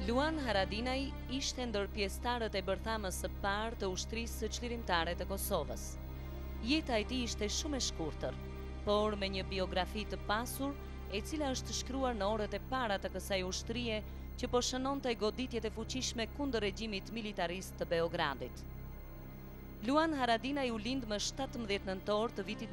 Luan Haradinaj ishte ndër pjesëtarët e bërthamës së parë të ushtrisë së çlirimtare të Kosovës. Jeta e tij ishte shumë e shkurtër, por me një biografi të pasur, e cila është shkruar në orët e para të kësaj ushtrie që po shënonte goditjet e fuqishme kundër regjimit militarist të Beogradit. Luan Haradinaj u lind më 17 nëntor të vitit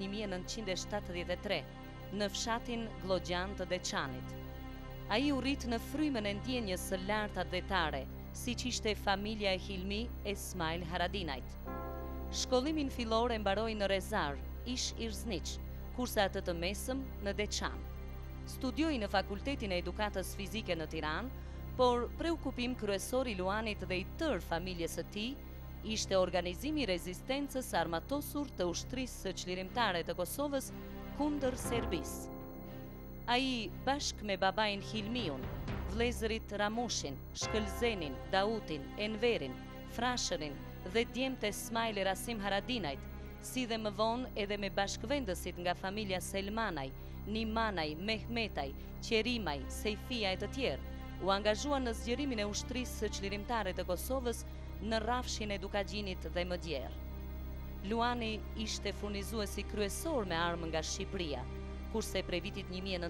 1973 në fshatin Glogjan të Deçanit. Ai u rrit në frymën e ndjenjës së lartë adhetare, siç ishte familja e Hilmi Esmail Haradinajt. Shkollimin fillor e mbaroi në Rezar, ish Irzniç, kurse atë të mesëm në Deçan. Studioi në Fakultetin e Edukatës Fizike në Tiranë, por preokupim kryesor i Luanit dhe i tërë familjes së tij ishte organizimi i rezistencës armatosur të ushtrisë së çlirimtare të Kosovës kundër Serbisë. Ai bashkë me babain Hilmiun, vëllezërit Ramushin, Shkëlzenin, Dautin, Enverin, Frashërin dhe djemtë Esmail e Rasim Haradinajt, si dhe më vonë edhe me bashkëvendësit nga familja Selmanaj, Nimanaj, Mehmetaj, Qerimaj, Sejfia e të tjerë, u angazhuan në zgjerimin e ushtrisë së çlirimtare të Kosovës në rrafshin e Dukagjinit dhe Mëdjer. Luani ishte furnizuesi kryesor me armë nga Shqipëria, kurse prej vitit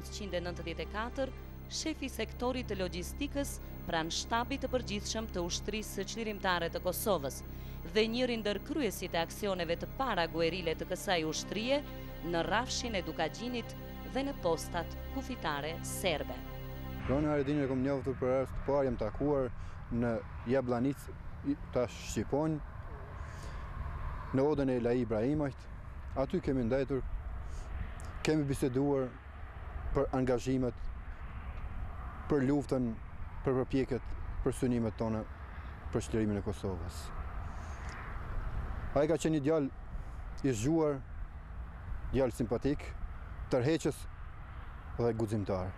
1994, shefi i sektorit të logjistikës pranë shtabit të përgjithshëm të ushtrisë së çlirimtare të Kosovës dhe njëri ndër kryesit e aksioneve të para guerile të kësaj ushtrie në rrafshin e Dukagjinit dhe në postat kufitare serbe. Luan Haradinaj e kom njohur për herë të parë, jam takuar në Jablanic, tash Shqiponj, në odën e Elai Ibrahimajt. Aty kemi ndajtur, kemi biseduar për angazhimet, për luftën, për përpjekjet, për synimet tona për çlirimin e Kosovës. Ai ka qenë një djalë i zgjuar, djalë simpatik, tërheqës dhe guximtar.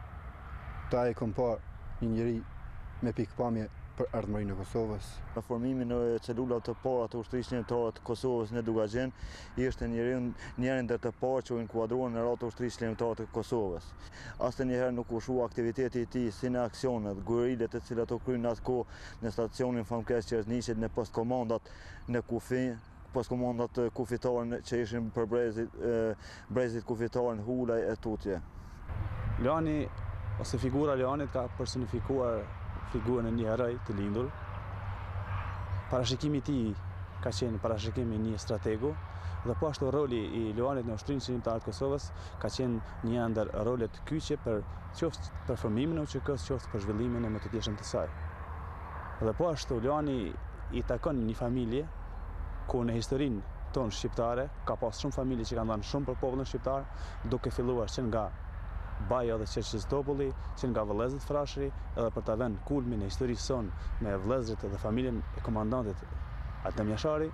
Ta e kom parë një njeri me pikpamje për ardhmërinë e Kosovës. Në formimin e celulave të para të ushtrisë çlirimtare të Kosovës në Dugagjen, ishte njëri ndër të parë që u inkuadruan në radhë të ushtrisë çlirimtare të Kosovës. Asnjëherë nuk u shua aktiviteti i tij si në aksionet, guerilet të cilat u kryen atkohë në stacionin Famkes Qerzniqit, në postkomandat në Kufi, postkomandat kufitare që ishin për brezit kufitar në Hulaj e Tutje. Luani ose figura Luanit ka personifikuar figurën e një heroj të lindur. Parashikimi i tij ka qenë parashikimi i një strategu dhe po ashtu roli i Luanit në ushtrinë çlirimtare të Kosovës ka qenë një ndër rolet kyçe për qoftë për formimin e UÇK-s, qoftë për zhvillimin e mëtejshëm të saj. Dhe po ashtu Luani i takon një familje ku në historinë tonë shqiptare ka pas shumë familje që kanë dhënë shumë për popullin shqiptar, duke filluar që nga Baja dhe Qeqës Topulli, që nga vëllezërit Frashëri, edhe për ta vënë kulmin e historisë sonë me vëllezërit dhe familjen e komandantit Adem Jashari.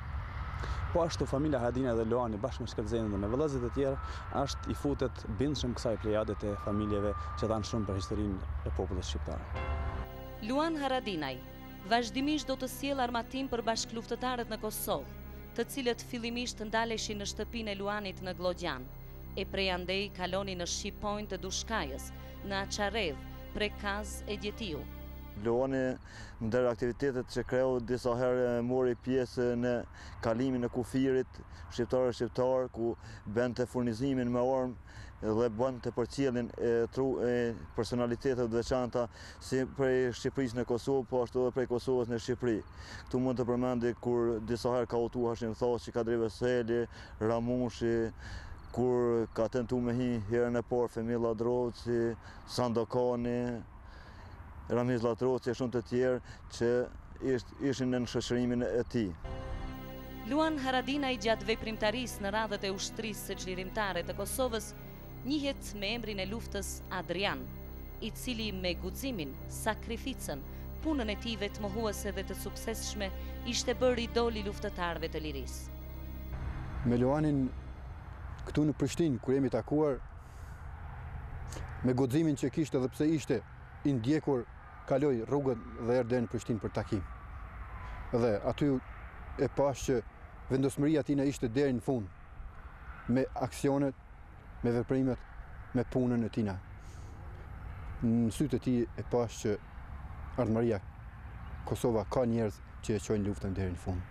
Po ashtu familja Haradinaj dhe Luani bashkë me Shkëlzenin dhe me vëllezërit e tjerë është i futet bindshëm kësaj plejade të familjeve që dhanë shumë për historinë e popullit shqiptar. Luan Haradinaj vazhdimisht do të sjellë armatim për bashkëluftëtarët në Kosovë, të cilët fillimisht ndaleshin në shtëpinë e Luanit në Glogjan, e prej andej kaloni në Shqiponj të Dushkajës, në Açarev, Prekaz e Gjetiu. Luani ndër aktivitetet që kreu disa herë mori pjesë në kalimin e kufirit shqiptar, ku bënte furnizimin me armë dhe bënte përcjelljen e personalitetet të veçanta si prej Shqipërisë në Kosovë, po ashtu edhe prej Kosovës në Shqipëri. Këtu mund të përmendi kur disa herë ka udhëtuar Hashim Thaçi, Kadri Veseli, Ramushi, kur ka tentu me hi herën e parë Femilla Drovci, Sandokani, Ramiz Latroci e shumë të tjerë që ishin në shoqërimin e tij. Luan Haradinaj gjatë veprimtarisë në radhët e ushtrisë së çlirimtare të Kosovës njihet me emrin e luftës Adrian, i cili me guximin, sakrificën, punën e tij vetmohuese dhe të suksesshme ishte bërë idol i luftëtarëve të lirisë. Me Luanin këtu në Prishtinë, kur jemi takuar, me guximin që kishte dhe pse ishte i ndjekur, kaloi rrugën dhe erdhi në Prishtinë për takim. Dhe aty e pash që vendosmëria tina ishte deri në fund, me aksionet, me veprimet, me punën e tina. Në sytë e tij e pash që Ardhmëria Kosova ka njerëz që e çojnë luftën deri në fund.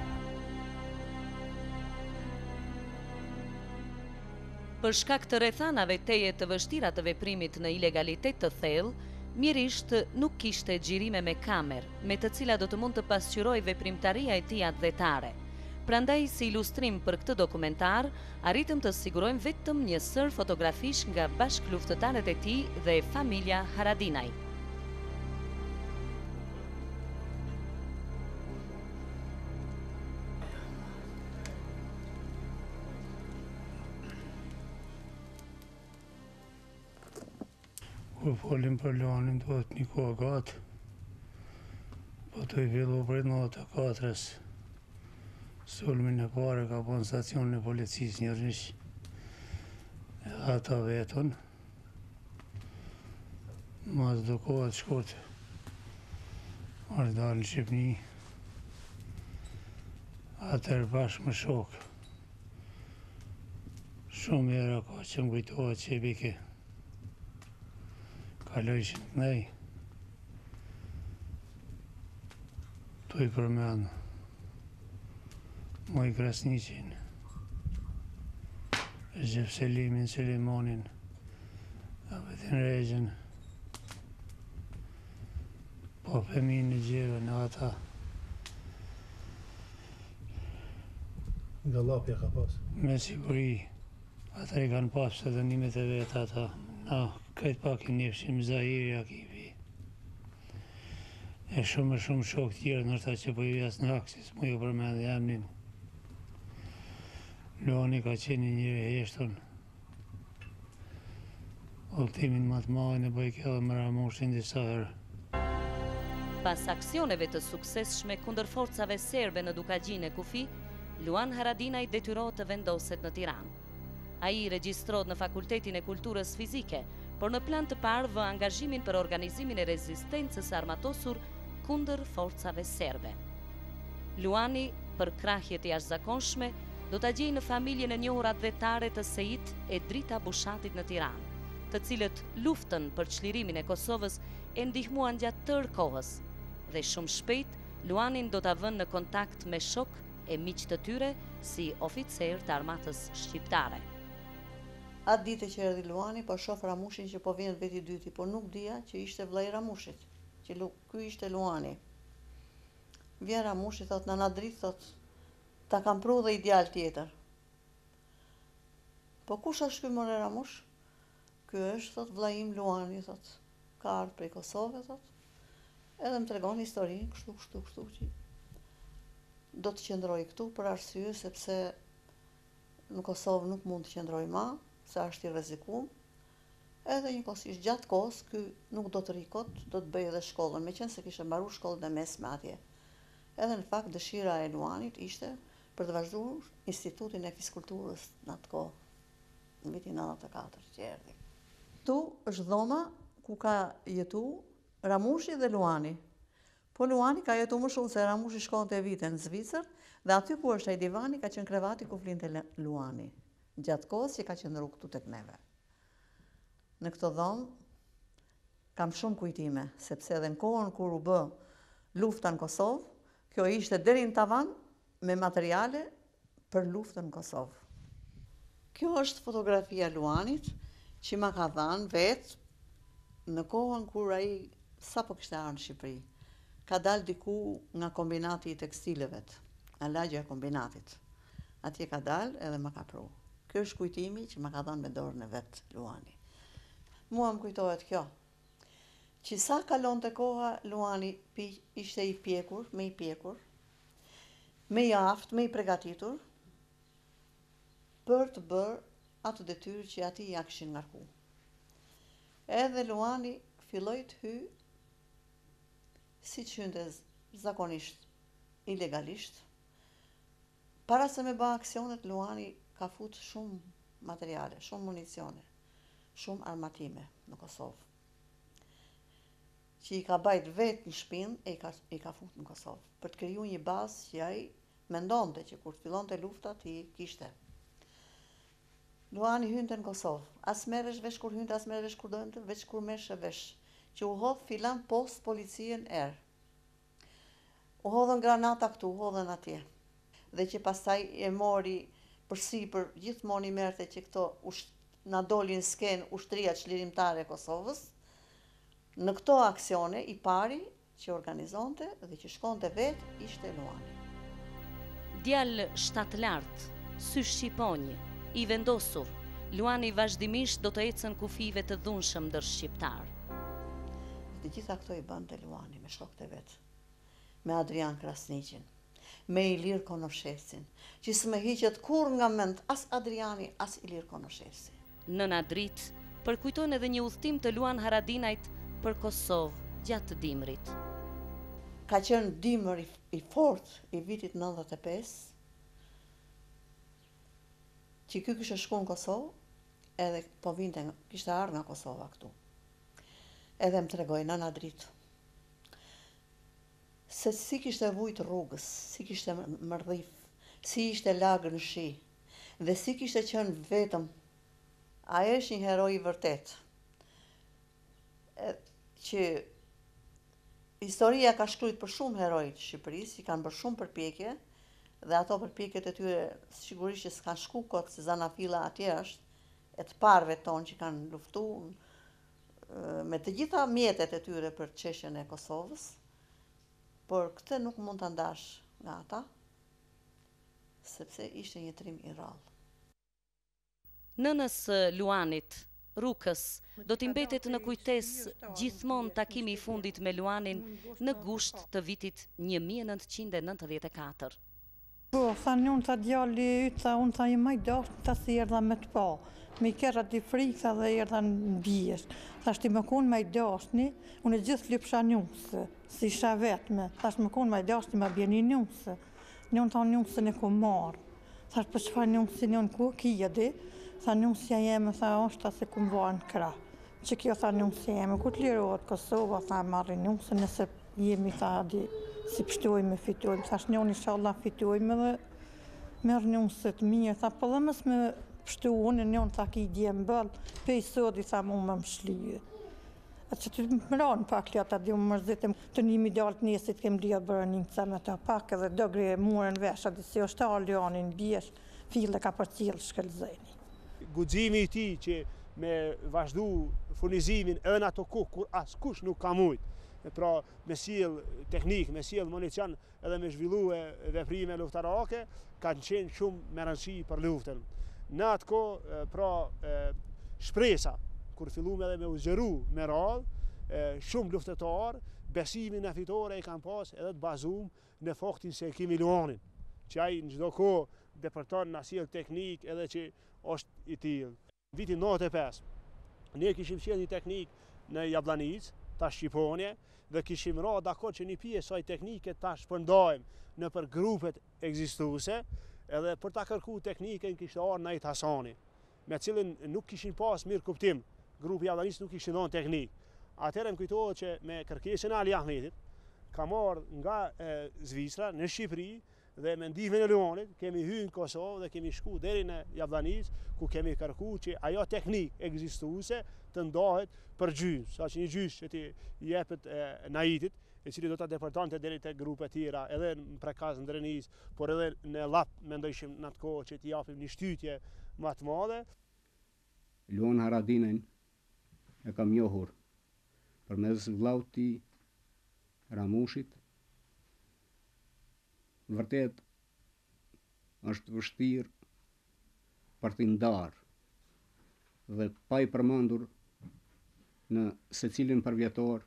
Për shkak të rrethanave teje të vështira të veprimit në ilegalitet të thellë, mjerisht nuk kishte xhirime me kamerë, me të cilat do të mund të pasqyroj veprimtaria e tij atletare. Prandaj, si ilustrim për këtë dokumentar, arritëm të sigurojmë vetëm një sër fotografish nga bashkëluftëtarët e tij dhe familja Haradinaj. Kur folim për Luanin, duhet një kohë gatë, po të i fillu për 94-ës. Sulmin e pare ka po në stacionin e policisë Njërnish, ata vetën. Mas do kohët shkurt, është dalë në Shqipni, atër bashkë më shokë. Shumë era ka që më kujtohet që i bike. Kalojshin të nej, tu i përmenë, Moj Krasniqin, Gjep Selimin, Selimonin, Abetin Regjen, po Femin në Gjeve në ata. Nga lapja ka pas? Me siguri, ata i kanë pas të dënimet e vetë ata. Na, këtë pak i njefshim Zahiri Akipi. E shumë shok tjerë nërta që po i jas në aksis, mu ju përmendë jamnin. Luani ka qenë njëri heshtën. Ultimin më të madh e bëj kjo dhe më Ramushin disa herë. Pas aksioneve të suksesshme kundër forcave serbe në Dukagjinë e Kufi, Luan Haradinaj detyrohet të vendoset në Tiranë. Ai regjistrohet në Fakultetin e Kulturës Fizike, por në plan të parë vë angazhimin për organizimin e rezistencës armatosur kundër forcave serbe. Luani, për krahjet e jashtëzakonshme, do ta gjejë në familjen e njohur atletare të Seit e Drita Bushatit në Tiranë, të cilët luftën për çlirimin e Kosovës e ndihmuan gjatë tërë kohës, dhe shumë shpejt Luanin do ta vënë në kontakt me shok e miq të tyre si oficer të armatës shqiptare. Atë ditë që erdhi Luani, po shoh Ramushin që po vjen veti dyti, po nuk dija që ishte vllai Ramushit, që ky ishte Luani. Vjen Ramushi, thot, nana Dritë, thot, ta kam pru dhe ideal tjetër. Po kush është ky more Ramush? Ky është, thot, vllai im Luani, thot, ka ardhur prej Kosove, thot. Edhe më tregon historinë, kështu që do të qëndroj këtu për arsye sepse në Kosovë nuk mund të qëndroj ma, se është i rrezikuar. Edhe njëkohësisht gjatë kohës ky nuk do të rikot, do të bëjë edhe shkollën, meqense kishte mbaruar shkollën e mesme atje. Edhe në fakt dëshira e Luanit ishte për të vazhduar Institutin e Fiskulturës në atë kohë, në vitin 94 që erdhi. Tu është dhoma ku ka jetu Ramushi dhe Luani. Po Luani ka jetu më shumë se Ramushi shkonte vite në Zvicër, dhe aty ku është ai divani ka qenë krevati ku flinte Luani, gjatë kohës që ka qëndruar këtu tek neve. Në këtë dhomë kam shumë kujtime, sepse edhe në kohën kur u bë lufta në Kosovë, kjo ishte deri në tavan me materiale për luftën në Kosovë. Kjo është fotografia Luanit që ma ka dhënë vetë në kohën kur ai sapo kishte ardhur në Shqipëri. Ka dalë diku nga kombinati i tekstileve, nga lagja e kombinatit. Atje ka dalë edhe ma ka pru. Kjo është kujtimi që ma ka dhënë me dorën e vet Luani. Mua më kujtohet kjo, që sa kalon të koha, Luani ishte i pjekur, me i aftë, me i pregatitur, për të bërë atë detyrë që ati ja kishin ngarku. Edhe Luani filloi të hy, si që hynte zakonisht, ilegalisht. Para se me bë aksionet, Luani ka fut shumë materiale, shumë municione, shumë armatime në Kosovë, që i ka bajt vetë në shpinë e i ka fut në Kosovë, për të kriju një bazë që ai mendonte që kur fillonte lufta ti kishte. Luani hynte në Kosovë, as merresh vesh kur hynte, as merresh vesh kur donte, veç kur merrshe vesh. që u hodh filan post policien erë. U hodhën granata këtu, u hodhën atje. Dhe që pastaj e mori përsipër gjithmonë i merte që këto na dolin sken ushtria çlirimtare e Kosovës. Në këto aksione i pari që organizonte dhe që shkonte vetë ishte Luani. Djalë shtatlart, sy shqiponj, i vendosur, Luani vazhdimisht do të ecën kufive të dhunshëm ndër shqiptar. Të gjitha këto i bënte Luani me shokët e vet, me Adrian Krasniqin, me Ilir Konoshevcin, që s'më hiqet kur nga mend as Adriani as Ilir Konoshevci. Nëna Drit përkujton edhe një udhtim të Luan Haradinajt për Kosovë gjatë dimrit. Ka qenë dimër i fort i vitit 95, që ky kishte shkuar në Kosovë, edhe po vinte, kishte ardhur nga Kosova këtu. Edhe më tregoi nëna Drit se si kishte vujt rrugës, si kishte mërdhif, si ishte lagër në shi, dhe si kishte qenë vetëm. Ai është një heroi i vërtet, që historia ka shkruajtur për shumë heroj të Shqipërisë, që kanë bërë shumë përpjekje, dhe ato përpjekjet e tyre sigurisht që s'kan shku kot, se Zanafilla atje është, e të parëve tonë që kanë luftuar me të gjitha mjetet e tyre për çështjen e Kosovës, por këtë nuk mund ta ndash nga ata, sepse ishte një trim i rrallë. Nënës Luanit, Rukës, do t'i mbetet në kujtesë gjithmonë takimi i fundit me Luanin në gusht të vitit 1994. Po, tha një unë tha djalli ytë, tha unë tha i maj dashtë, tha si erdha me të pa. Me i kera t'i frikë, tha dhe erdha në bjesht. Tha shti më konë maj dashtëni, unë e gjithë lypsha njësë, si isha vetme. Tha shti më konë maj dashtëni, ma bjeni njësë. Njën tha njësën e ku marë. Tha shti për qëfar njësë njën ku, kijedi. Tha njësëja jeme, tha është se ku më varë në kra. Që kjo tha njësëja jeme, ku t'lirohet Kosova, tha marri njësë, nëse jemi tha di si pështojme, fitojme. Tha shtë njën inshallah fitojme dhe merë njësët mirë. Tha po dhe mës me pështu unë, njën tha ki dje më bëllë, pe i sodi tha mu më shlyje. A që të më ranë pak leta di më mërzitim, të një midalët njësit kem dhja bërë një kësa me të pak edhe do gre murën vesha, dhe si është aljanin bjesh, file ka për cilë shkelzeni. Guximi i tij që me vazhdu furnizimin edhe në ato kohë kur askush nuk ka mujt. Pra me sjell teknik, me sjell municion edhe me zhvillue veprime luftarake, kanë qenë shumë me rëndësi për luftën. Në atë kohë, pra shpresa, kur filluam edhe me u zgjeru me radhë, shumë luftëtar, besimin e fitore i kanë pas edhe të bazuar në faktin se kemi Luanin, që ai në çdo kohë depërton na sjell teknik edhe që është i tillë. Vitin 95, ne kishim sjell një teknik në Jablanic, tash Shqiponje, dhe kishim ra dakord që një pjesë saj teknike ta shpërndajmë në për grupet ekzistuese, edhe për ta kërku teknikën kishte ardhur Najt Hasani, me cilin nuk kishin pas mirë kuptim, grupi Jablanic nuk kishin dhënë teknik. Atëherë më kujtohet që me kërkesën e Ali Ahmetit, ka marrë nga Zvicra në Shqipëri, dhe me ndihmën e Luanit kemi hyrë në Kosovë dhe kemi shku deri në Jablanic, ku kemi kërku që ajo teknik ekzistuese të ndahet për gjysmë, sa që një gjysmë që t'i jepet Najtit, i cili do ta deportonte deri te grupe tjera, edhe në Prekaz, në Drenis, por edhe në Llap mendojshim në atë kohë që t'i japim një shtytje më të madhe. Luan Haradinajn e kam njohur përmes vllaut të tij Ramushit. Vërtet është vështirë për t'i ndarë dhe pa i përmendur në secilin përvjetor,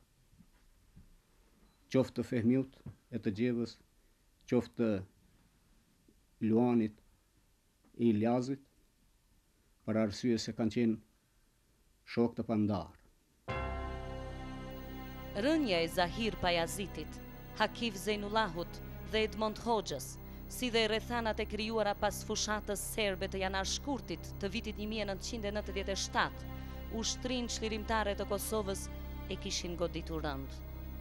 qoftë të Fehmiut e të Gjevës, qoftë të Luanit e Iljazit, për arsye se kanë qenë shok të pandarë. Rënja e Zahir Pajazitit, Hakif Zejnullahut dhe Edmond Hoxhës, si dhe rrethanat e krijuara pas fushatës serbe të Janar Shkurtit të vitit 1997, ushtrinë çlirimtare të Kosovës e kishin goditur rënd.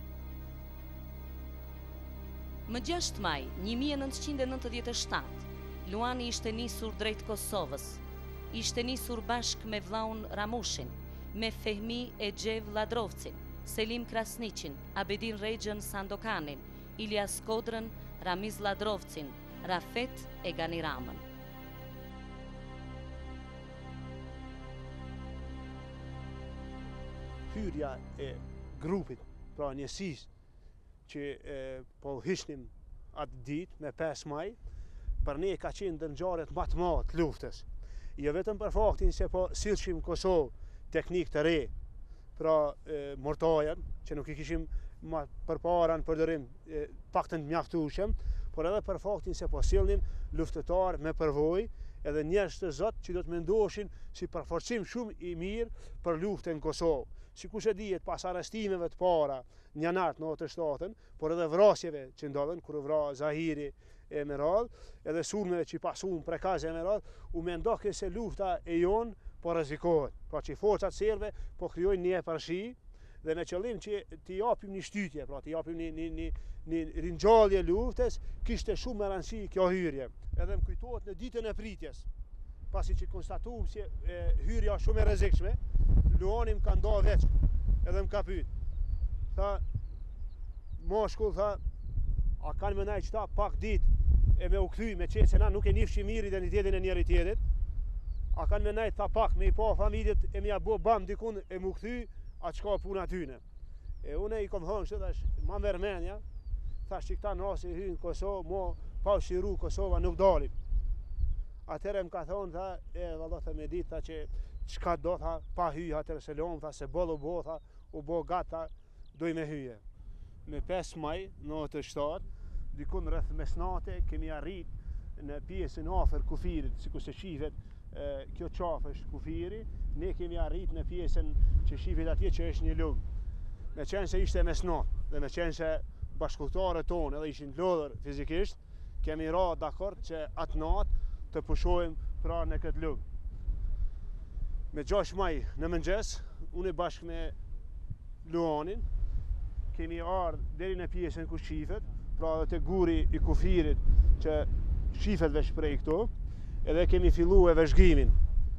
Më 6 maj 1997, Luani ishte nisur drejt Kosovës. Ishte nisur bashkë me vllaun Ramushin, me Fehmi e Gjev Ladrovcin, Selim Krasniqin, Abedin Rexhën Sandokanin, Ilyas Kodrën, Ramiz Ladrovcin, Rafet e Gani Ramën. Hyrja e grupit, pra njësisë që po hishnim atë ditë me 5 maj, për ne ka qenë ndër ngjarjet më të mëdha të luftës. Jo vetëm për faktin se po sillshim Kosovë teknikë të re, pra mortajën, që nuk I kishim më përpara në përdorim paktën të mjaftueshëm, por edhe për faktin se po sillnim luftëtar me përvojë, edhe njerëz të Zot që do të mendoheshin si përforcim shumë I mirë për luftën në Kosovë. Sikur e dihet pas arrestimeve të para në janar të 97-ën, por edhe vrasjeve që ndodhen, kur u vra Zahiri e me radhë, edhe sulmeve që pasuan prekaz e me radhë, u mendohej se lufta e jon po rrezikohet. Pra që forcat serbe po krijojnë një përshi dhe me qëllim që t'i japim një shtytje, pra t'i japim një ringjallje luftës, kishte shumë me rëndësi kjo hyrje. Edhe më kujtohet në ditën e pritjes, pasi që konstatuam se hyrja shumë e rrezikshme, Luani më ka nda veç, edhe më ka pyet. Tha, moshkull, tha, a kanë më najtë qëta pak ditë e me u kthy, me qenë se na nuk e njifshim mirë identitetin e njëri tjetrit, a kanë më najtë tha pak me I pa familjet e me ja bo bam dikun e mu kthy, a qka puna tyne. E une I kom thënë që thash, ma mërmenja, thash që këta nasi hynë Kosovë, mo pa u shiru Kosova nuk dalim. Atëre më ka thonë, tha, valla të me ditë, tha që qka do, tha, pa hyj atër selom, tha, se bollu bo, tha, u bo gata, doj me hyje. Me 5 maj, 97, dikun rreth mesnate, kemi arrit në pjesën afër kufirit, sikur se shifet, kjo qafë është kufiri, ne kemi arrit në pjesën që shifet atje që është një lugë. Me qenë se ishte mesnat, dhe me qenë se bashkëpunëtorët tonë edhe ishin lodhur fizikisht, kemi ra dakord që atë natë të pushojmë pra në këtë lugë. Me 6 maj në mëngjes, unë bashkë me Luanin, kemi ardhë deri në pjesën ku shifet, pra dhe të guri I kufirit që shifet veç prej këto, edhe kemi fillu e vëzhgimin.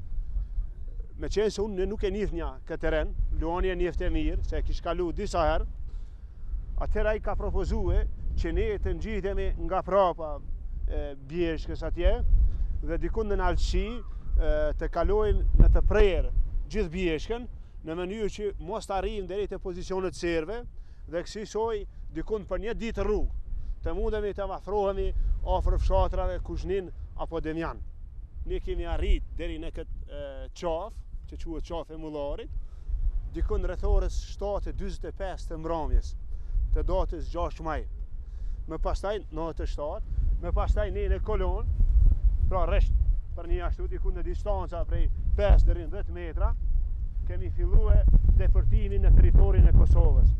Me qenë se unë nuk e njith nja këtë teren, Luani e njith e mirë, se kish kalu disa herë, atëra I ka propozue që ne të ngjitemi nga prapa bjeshkës atje, dhe dikun në nalëqi të kalojmë në të prerë gjithë bjeshkën, në mënyrë që mos të arrijmë deri te pozicionet serbe, dhe kësaj dikun për një ditë rrugë, të mundemi të afrohemi afër fshatrave Kuzhnin apo Demjan. Ne kemi arrit deri në këtë qafë, që quhet qafë e Mullarit, dikun rreth orës 7:45 të mbrëmjes, të datës 6 maj. Më pastaj 97, më pastaj ne në kolon, pra rresht për një ashtu diku në distanca prej 5 deri në 10 metra, kemi filluar depërtimin në territorin e Kosovës.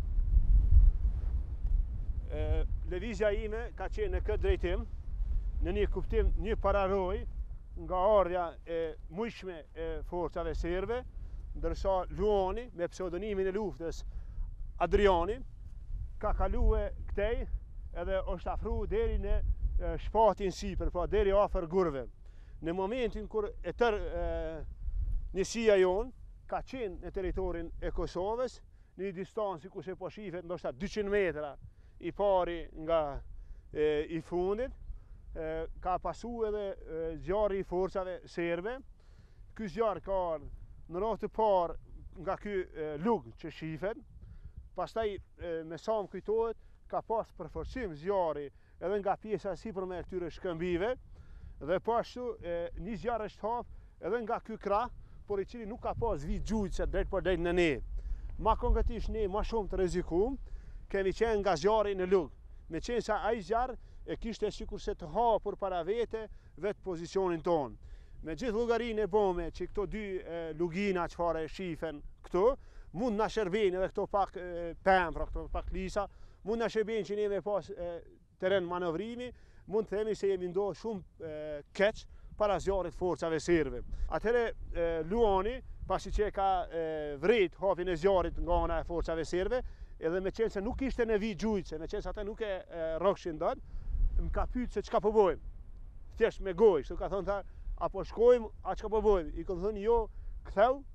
Lëvizja ime ka qenë në këtë drejtim, në një kuptim një pararoj nga ardhja e mujshme e forcave serbe, ndërsa Luani me pseudonimin e luftës Adriani ka kalue këtej edhe është afru deri në shpatin sipër, pra deri afër gurve. Në momentin kur e tërë njësia jonë ka qenë në territorin e Kosovës, në një distancë ku se po shifet ndoshta 200 metra I pari nga I fundit, ka pasu edhe zjarri I forcave serbe. Ky zjarr ka ardhur në radhë të parë nga ky lugë që shifet, pastaj me sa më kujtohet ka pas përforcim zjarri edhe nga pjesa sipërme e këtyre shkëmbive, dhe po ashtu një zjarr është hap edhe nga ky krah, por I cili nuk ka pas vit gjujtëse drejt për drejt në ne. Ma konkretisht ne ma shumë të rrezikum kemi qenë nga zjarri në lugë, me qenë se ai zjarr e kishte sikur se të hapur para vete vetë pozicionin tonë. Me gjithë llogarinë e bome që këto dy lugina çfarë shifen këtu, mund na shërbejnë edhe këto pak pemra, këto pak lisa, mund na shërbejnë që ne me pas teren manovrimi, mund të themi se jemi ndohë shumë keq para zjarrit forcave serbe. Atëherë Luani, pasi që ka vrit hapjen e zjarrit nga ana e forcave serbe, edhe me qenë se nuk ishte në vit gjujtëse, me qenë se ata nuk e rrokshin dot, më ka pyet se çka po bëjmë. Thjesht me gojë, kështu ka thonë tha, apo shkojmë, a çka po bëjmë? I kam thënë jo, ktheu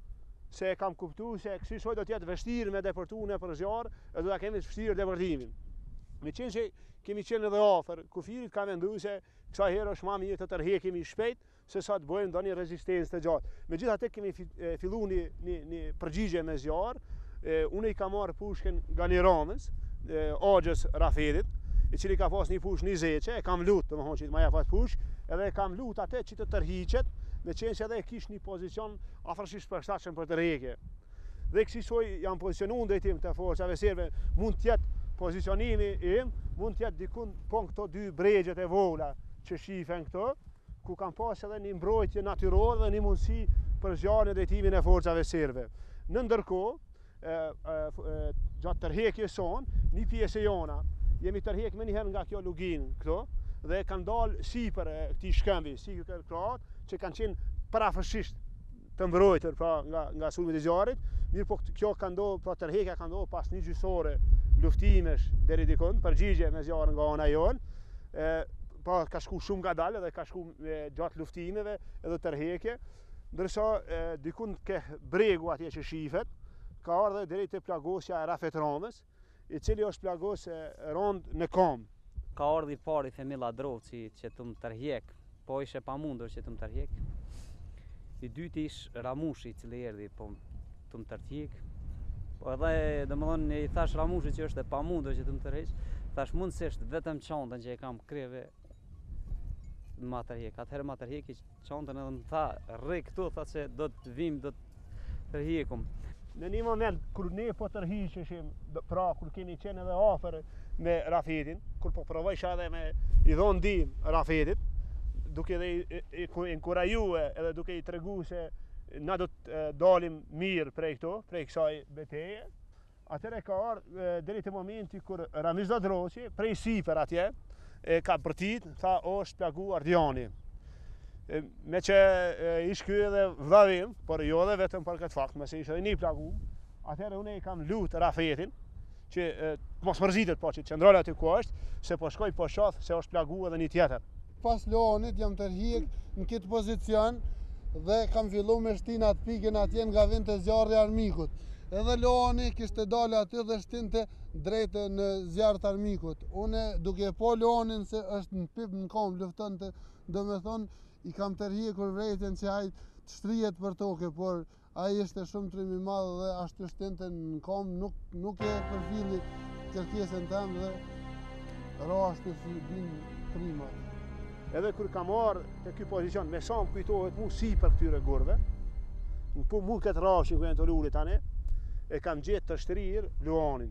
se kam kuptu se kësaj do t'jetë vështirë me deportu në për zjarë, e do ta kemi vështirë deportimin. Me qenë që kemi qenë edhe afër, kufirit ka menduar se kësaj herë është më mirë të tërheqemi shpejt se sa të bëjmë ndonjë rezistencë të gjatë. Megjithatë kemi filluar një përgjigje me zjarë. Unë i kam marrë pushkën nga një Ramës, Axhës Rafedit, i cili ka pas një pushkë 20, e kam lut, domethënë që më jap atë pushkë, edhe e kam lut atë që të tërhiqet, me qenë që edhe kish një pozicion afërsisht përshtatshëm për tërheqje. Dhe kësaj janë pozicionuar drejtim të forcave serbe, mund të jetë pozicionimi im, mund të jetë dikun po këto dy bregjet e vogla që shifen këto, ku kanë pas edhe një mbrojtje natyrore dhe një mundësi për zjarrin e drejtimin e forcave serbe. Në ndërkohë, gjatë tërheqjes sonë, një pjesë e jona, jemi tërheq më njëherë nga kjo lugin këto, dhe kanë dalë sipër këtij shkëmbi, si kroat, që kanë qenë parafësisht të mbrojtur pra nga sulmi i zjarrit. Mirë po kjo ka ndodhur, pra tërheqja ka ndodhur pas një gjysore luftimesh deri dikun, përgjigje me zjarrin nga ana jonë. Pra ka shku shumë ngadalë dhe ka shku gjatë luftimeve edhe tërheqje, ndërsa dikun ke bregu atje që shifet, ka ardhe deri te plagosja e rafet Ramës, i cili është plagos rond në kom. Ka ardhi pari Femilla Drovci që të më tërhjek, po ishe pa mundur që të më tërhjek. I dyti ish Ramushi i cili erdhi po të më tërhjek. Po edhe domethënë i thash Ramushi që është e pa mundur që të më tërheq, thash mundësisht vetëm çantën që e kam kreve ma tërhjek. Atëherë ma tërhjek i çantën edhe më tha, rri këtu, tha se do të vim, do të tërhjekum. Në një moment, kur ne po tërhiqeshim, pra kur kemi qenë edhe afër me Rafetin, kur po provojsha edhe me i dhon ndihmë Rafetit, duke edhe i inkurajue edhe duke i tregu se na do të dalim mirë prej kësaj betejë, atëherë ka ardhur deri te momenti kur Ramizda Drovci prej sipër atje ka bërtit, tha është plagu Ardiani. Me që ish ky edhe vëllavim, por jo edhe vetëm për këtë fakt, mëse ishte edhe një plagu, atëherë unë i kam lutë Rafetin që mos mërzitet po që qëndroj aty ku është, se po shkoj po shoh se është plagu edhe një tjetër. Pas Leonit jam tërhiq në këtë pozicion dhe kam filluar me shtinat pikën atje nga vend të zjarri armikut. Edhe Leoni kishte dalë aty dhe shtinte drejt në zjarr të armikut. Unë duke po Leonin se është në pip në kom luftonte, domethënë i kam tërhiqur vrejtjen që ai të shtrihet për tokë, por ai ishte shumë trim i madh dhe ashtu shtente në kom, nuk e përfilli kërkesën tëmë dhe rashti si bin trima. Edhe kur kam marrë te ky pozicion, me sa më kujtohet mu sipër këtyre gurve, po mu këtë rashin ku janë të lurit tani, e kam gjetë të shtrirë Luanin.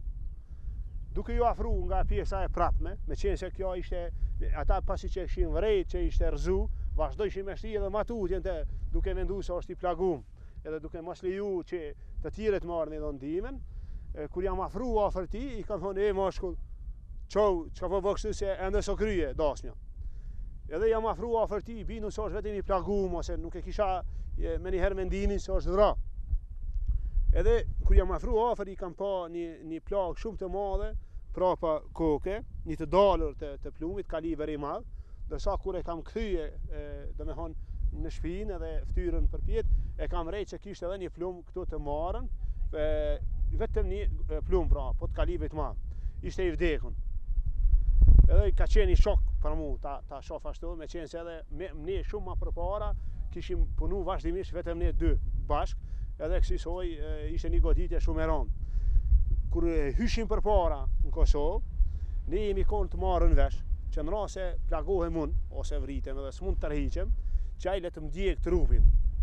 Duke ju afru nga pjesa e prapme, me qenë se kjo ishte, ata pasi që kishin vrejt, që ishte rëzu, vazhdojshin me shti edhe matutjen të duke mendu se është i plagum, edhe duke mos leju që të tjiret marrë në ndihmën. Kur jam afru afër ti, i kam thonë, mashkull, çka po bë kështu se ende so krye dasmja. Edhe jam afru afër ti, binu se është vetëm i plagum, ose nuk e kisha me njëherë mendimin se është dhra. Edhe kur jam afru afër, i kam pa një plagë shumë të madhe, prapa koke, një të dalur të plumit, kaliber i madh, ndërsa kur e kam kthye, domethënë në shtëpinë edhe ftyrën përpjet, e kam rejt që kishte edhe një plum këtu të marrën, vetëm një plum pra, po të kalibrit të madh. Ishte i vdekun. Edhe ka qenë një shok për mu ta shoh ashtu, me qenë se edhe ne shumë më përpara kishim punu vazhdimisht vetëm ne dy bashk, edhe kësaj ishte një goditje shumë e rëndë. Kur hyshim përpara në Kosovë, ne jemi konë të marrën vesh, që në rast se plagohem unë ose vritem edhe s'mund të tërhiqem, që ai le të ndjek trupin.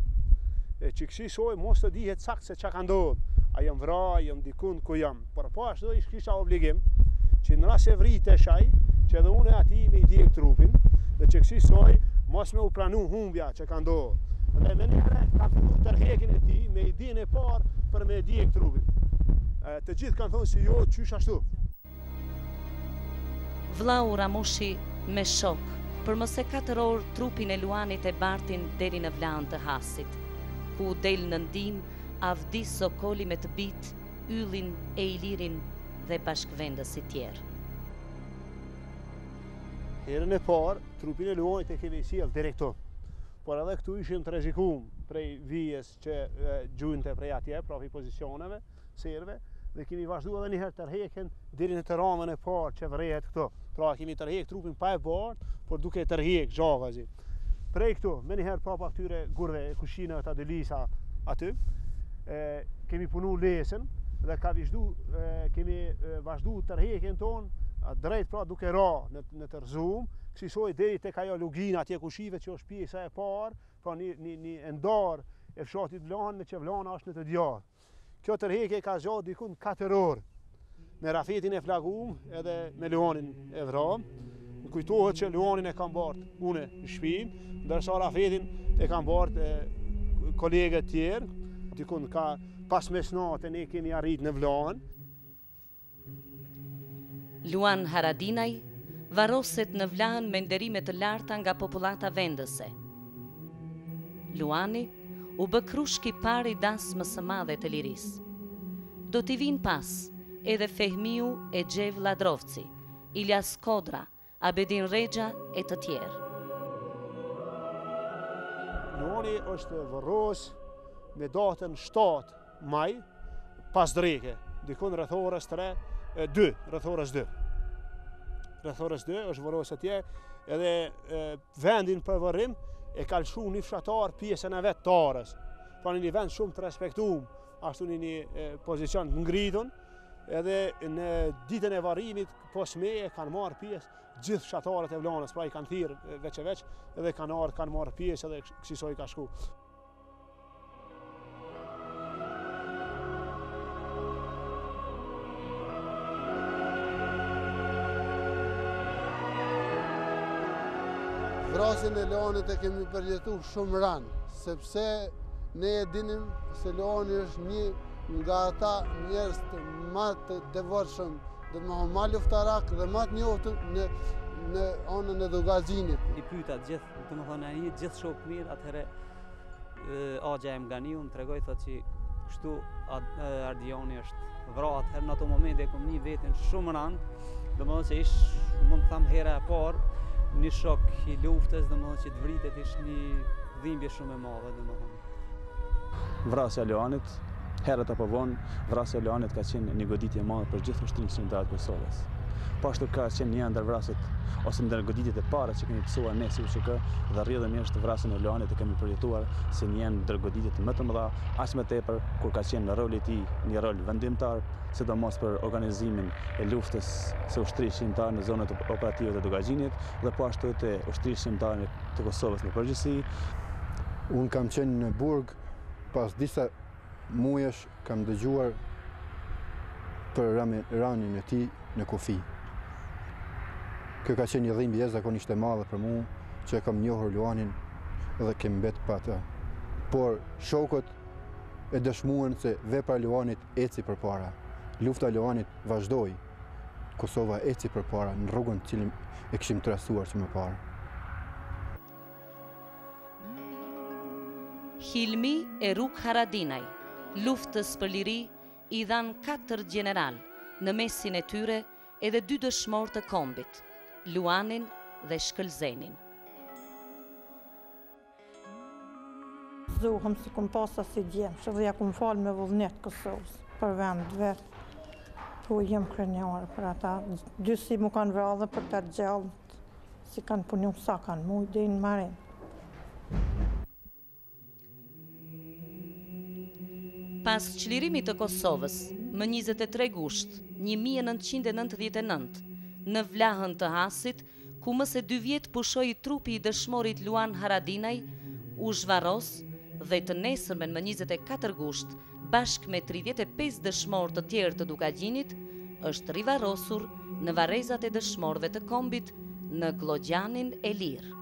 Që kësaj mos të dihet sakt se çka ka ndodhur. A jam vra, jam dikun ku jam. Por po ashtu kisha obligim që në rast se vritesh ai, që edhe unë atij me i ndjek trupin, dhe që kësaj mos me u pranu humbja që ka ndodhur. Dhe me njëre ka filluar tërheqjen e tij me idenë e parë për me ndjek trupin. Të gjithë kanë thonë si jo, qysh ashtu. Vllau Ramushi me shok, për mëse 4 orë trupin e Luanit e bartin deri në vlan të Hasit, ku del në ndihmë Avdis Sokoli me të bit, Yllin e Ilirin dhe bashkëvendësit tjerë. Herën e parë, trupin e Luanit e kemi sjell direkt, por edhe këtu ishim të rrezikuar prej vijes që gjunte prej atje, pra prej pozicioneve, serve, dhe kemi vazhdu edhe njëherë tërheken deri në të ramën e parë që vrehet këto. Pra kemi tërhek trupin pa e bardh, por duke tërhek zhavazi. Prej këtu, me njëherë prapa këtyre gurve e kushinëve të Adelisa aty, kemi punu lesën dhe kemi vazhdu tërhekjen tonë drejt pra duke ra në të rëzum, kësisoj deri tek ajo lugina atje kushive që është pjesa e parë, pra një ndar e fshatit Vlanë, që Vlana është në të djarë. Kjo tërhekje ka zgjatë dikun 4 orë, me rafetin e flagum edhe me Luanin e vram. Më kujtohet që Luanin e kam bartë une në shtëpi, ndërsa rafetin e kam bartë kolegët tjerë. Dikun ka pas mesnate ne kemi arrit në Vlanë. Luan Haradinaj varoset në Vlanë me nderime të larta nga popullata vendese. Luani u bë krushki pari dasmë së madhe të lirisë. Do t'i vinë pas edhe Fehmiu e Gjev Ladrovci, Ilyas Kodra, Abedin Rexha e të tjerë. Luani është varros me datën 7 maj pas dreke, dikun rreth orës 2. Rreth orës 2 është varros atje, edhe vendin për varrim e ka lëshu një fshatar pjesën e vetë tarës. Pra një vend shumë të respektum, ashtu një pozicion të ngritun, edhe në ditën e varrimit, pos me e kanë marrë pjesë gjithë fshatarët e Vlanës, pra i kanë thirrë veç e veç, edhe kanë marrë pjesë edhe kësaj ka shku. Vrasjen e Luanit e kemi përjetu shumë ranë, sepse ne e dinim se Luani është një nga ata njerëz më të devotshëm, dhe më luftarak dhe më të njohur në anën e Dugazinit. I pyeta gjithë, domethënë ai gjithë shok mirë, atëherë Axha e Mganiu më tregoi thotë që kështu Ardioni është vrarë, atëherë në ato momente kom një veten shumë ranë, domethënë se ish mund të them hera e parë një shok i luftës, domethënë që të vritet ishte një dhimbje shumë e madhe, domethënë. Vrasja e Luanit, herët apo vonë, vrasja e Luanit ka qenë një goditje e madhe për gjithë ushtrinë shqiptare të Kosovës. Po ashtu ka qenë një ndër vrasjet ose ndër goditjet e para që kemi pësuar ne si UÇK, dhe rrjedhëmisht vrasjen e Luanit e kemi përjetuar si një ndër goditjet më të mëdha, aq më tepër kur ka qenë në roli i tij një rol vendimtar, sidomos për organizimin e luftës së ushtrisë shqiptare në zonat operative të Dugazinit dhe po ashtu të ushtrisë shqiptare të Kosovës në përgjithësi. Unë kam qenë në Burg, pas disa mujesh kam dëgjuar për ranin e tij në kufi. Kjo ka qenë një dhimbje jashtëzakonisht e madhe për mua, që kam njohur Luanin dhe kemi mbet pa të. Por shokët e dëshmuan se vepra e Luanit eci përpara. Lufta e Luanit vazhdoi. Kosova eci përpara në rrugën të cilin e kishim trasuar që më parë. Hilmi Eruk Haradinaj, luftës për liri, i dhan 4 gjeneral, në mesin e tyre edhe 2 dëshmor të kombit, Luanin dhe Shkëlzenin. Zohëm si kum pasa si djemshë dhe ja kum falë me vullnet Kosovës për vend vetë. Po jem krenjare për ata. 2 si mu kanë vrarë për të gjallët, si kanë punu sa kanë mu, dhe në marim. Pas çlirimit të Kosovës, më 23 gusht 1999, në Vlahën të Hasit, ku më se 2 vjet pushoi trupi i dëshmorit Luan Haradinaj, u zhvarros dhe të nesërmen më 24 gusht, bashk me 35 dëshmor të tjerë të Dugagjinit, është rivarrosur në varrezat e dëshmorëve të kombit në Glogjanin e Lirë.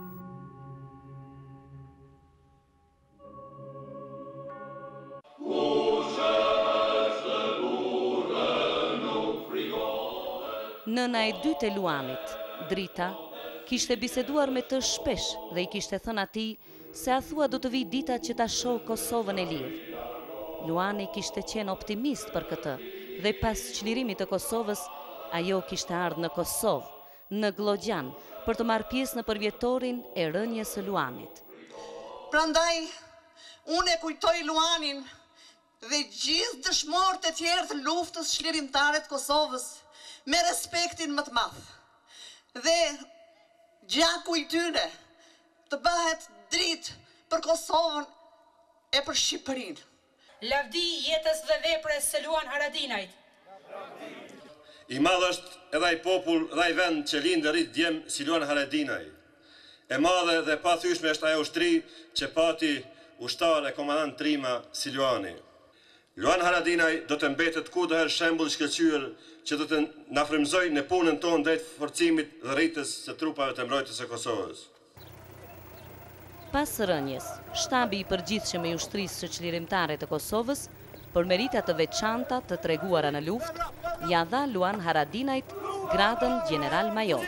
Nëna e dytë e Luanit, Drita, kishte biseduar me të shpesh dhe i kishte thënë atij se a thua do të vi dita që ta shoh Kosovën e lirë. Luani kishte qenë optimist për këtë dhe pas çlirimit të Kosovës, ajo kishte ardhur në Kosovë, në Glogjan, për të marrë pjesë në përvjetorin e rënjes së Luanit. Prandaj, Unë e kujtoj Luanin dhe gjithë dëshmorët e tjerë të luftës çlirimtare të Kosovës me respektin më të madh. Dhe gjaku i tyre të bëhet dritë për Kosovën e për Shqipërinë. Lavdi jetës dhe veprës së Luan Haradinajt. I madh është edhe ai popull dhe ai vend që lind dhe rrit djem si Luan Haradinaj. E madhe dhe pa thyeshme është ajo ushtri që pati ushtar e komandant Trima si Luani. Luan Haradinaj do të mbetet kudoherë shembull i shkëlqyer që do të na frymëzojë në punën tonë drejt forcimit dhe rritjes së trupave të mbrojtjes së Kosovës. Pas rënjes, shtabi i përgjithshëm i ushtrisë së çlirimtare të Kosovës, për merita të veçanta të treguara në luftë, ja dha Luan Haradinajt gradën general major.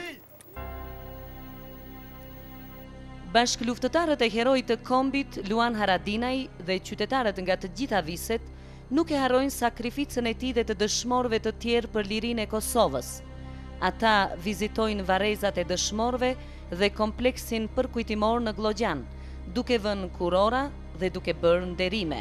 Bashkëluftëtarët e herojit të kombit Luan Haradinaj dhe qytetarët nga të gjitha viset nuk e harrojnë sakrificën e tij dhe të dëshmorëve të tjerë për lirinë e Kosovës. Ata vizitojnë varrezat e dëshmorëve dhe kompleksin përkujtimor në Glogjan, duke vënë kurora dhe duke bërë nderime.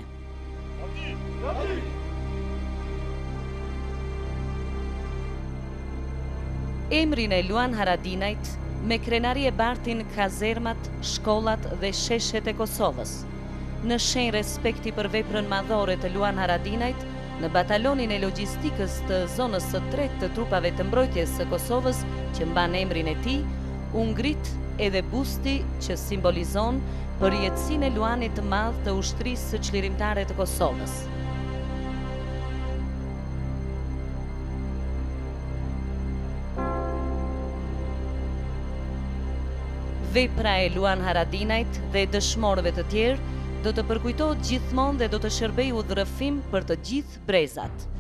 Emrin e Luan Haradinajt me krenari e bartin kazermat, shkollat dhe sheshet e Kosovës. Në shenjë respekti për veprën madhore të Luan Haradinajt, në batalonin e logjistikës të zonës së tretë të trupave të mbrojtjes së Kosovës, që mban emrin e tij, u ngrit edhe busti që simbolizon përjetësinë e Luanit të madh të ushtrisë së çlirimtare të Kosovës. Vepra e Luan Haradinajt dhe dëshmorëve të tjerë do të përkujtohet gjithmonë dhe do të shërbejë udhërrëfim për të gjithë brezat.